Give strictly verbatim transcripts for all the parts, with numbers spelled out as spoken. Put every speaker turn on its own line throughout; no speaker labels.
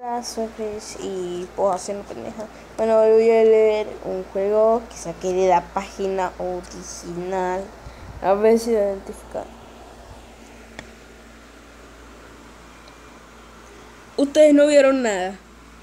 Hola, soy Chris y puedo hacer una pendeja. Bueno, hoy voy a leer un juego que saqué de la página original. A ver si lo identifican. Ustedes no vieron nada.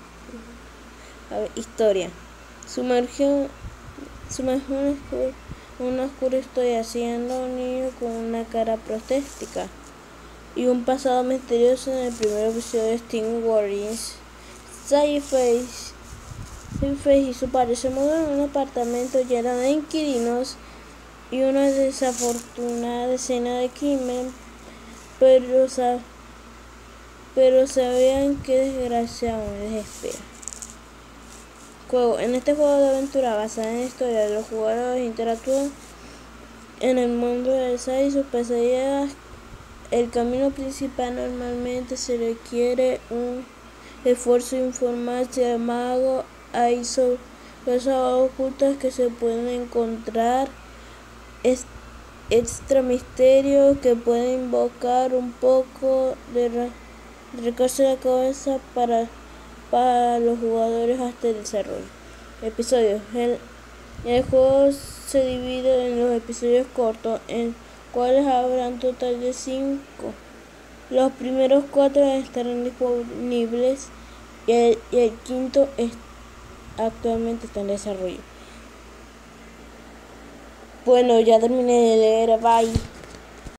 A ver, historia. Sumergió, sumergió un oscuro, un oscuro estoy haciendo un niño con una cara prostética y un pasado misterioso en el primer episodio de Steam Warriors. Sci-Face y su padre se mudan en un apartamento lleno de inquilinos y una desafortunada escena de crimen, pero, pero sabían que desgracia aún les espera. Juego. En este juego de aventura basado en la historia de los jugadores interactúan en el mundo del Sci y sus pesadillas. El camino principal normalmente se requiere un esfuerzo informarse al mago. Hay cosas ocultas que se pueden encontrar, es extra misterio que puede invocar un poco de recorte de cabeza para, para los jugadores hasta el desarrollo. Episodios. El, el juego se divide en los episodios cortos, en cuales habrá un total de cinco. Los primeros cuatro estarán disponibles y el, y el quinto es, actualmente está en desarrollo. Bueno, ya terminé de leer, bye.